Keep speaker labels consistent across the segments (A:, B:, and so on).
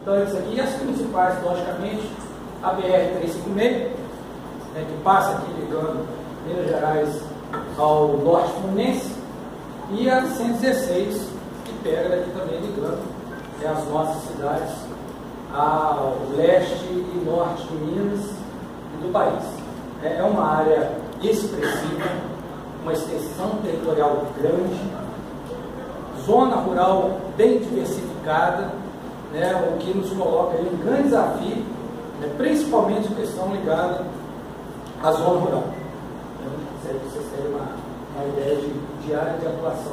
A: Então, isso aqui, e as principais, logicamente, a BR-356, né, que passa aqui ligando Minas Gerais ao norte fluminense, e a 116, que pega daqui também ligando as nossas cidades ao leste e norte de Minas e do país. É uma área expressiva, uma extensão territorial grande, zona rural bem diversificada, né, o que nos coloca em um grande desafio, né, principalmente em questão ligada à zona rural. Então, vocês terem uma ideia de área de atuação.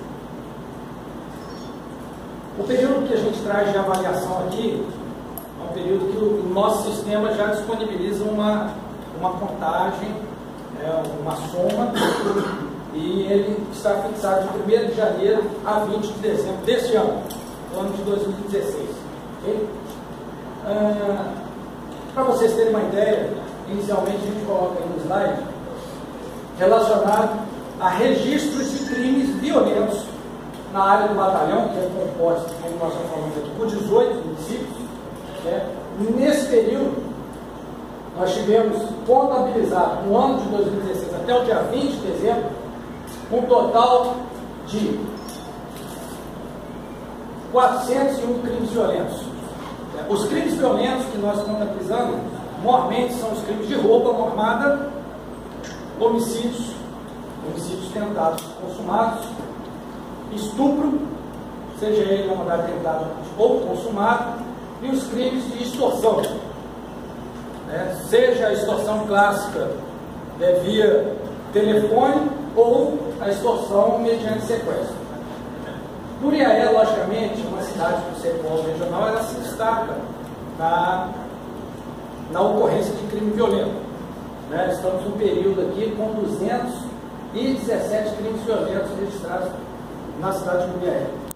A: O período que a gente traz de avaliação aqui é um período que o nosso sistema já disponibiliza uma contagem, uma soma, e ele está fixado de 1º de janeiro a 20 de dezembro deste ano, ano de 2016. Okay? Para vocês terem uma ideia, inicialmente a gente coloca aí no slide relacionado a registros de crimes violentos na área do batalhão, que é composto, como nós já falamos aqui, por 18 municípios. Né? Nesse período, nós tivemos contabilizado, no ano de 2016 até o dia 20 de dezembro, um total de 401 crimes violentos. Os crimes violentos que nós contabilizamos, normalmente são os crimes de roubo armada, homicídios tentados consumados, estupro, seja ele na modalidade tentado ou consumado, e os crimes de extorsão, né? Seja a extorsão clássica via telefone ou a extorsão mediante sequestro. Muriaé, logicamente, uma cidade do CEPOL regional, ela se destaca na ocorrência de crime violento. Né? Estamos num período aqui com 217 crimes violentos registrados na cidade de Muriaé.